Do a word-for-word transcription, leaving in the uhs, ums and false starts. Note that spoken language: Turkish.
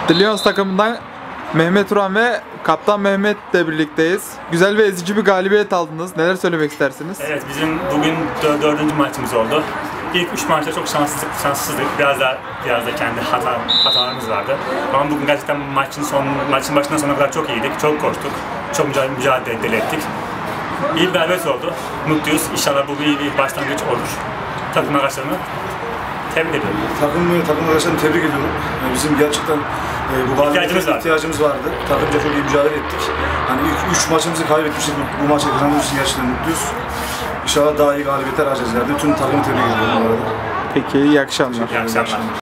Lions takımından Mehmet Uran ve Kaptan Mehmet'le birlikteyiz. Güzel ve ezici bir galibiyet aldınız. Neler söylemek istersiniz? Evet, bizim bugün dördüncü maçımız oldu. İlk üç maçta çok şanssızlık, şanssızlık. Biraz da biraz da kendi hata, hatalarımız vardı. Ama bugün gerçekten maçın son maçın başından sonuna kadar çok iyiydik. Çok koştuk. Çok mücadele, mücadele ettik. İyi bir galibiyet oldu. Mutluyuz. İnşallah bu iyi bir başlangıç olur. Takım arkadaşlarımı tebrik ediyorum. Takım, takım arkadaşlarımı tebrik ediyorum. Yani bizim gerçekten e, bu galibiyete ihtiyacımız, ihtiyacımız vardı. Takımca çok iyi mücadele ettik. Hani ilk üç maçımızı kaybetmiştik. Bu maçı kazandığımız için gerçekten mutluyuz. İnşallah daha iyi galibiyetler alacağız. Yani tüm takımı tebrik ediyorum bu arada. Peki, iyi akşamlar. İyi akşamlar.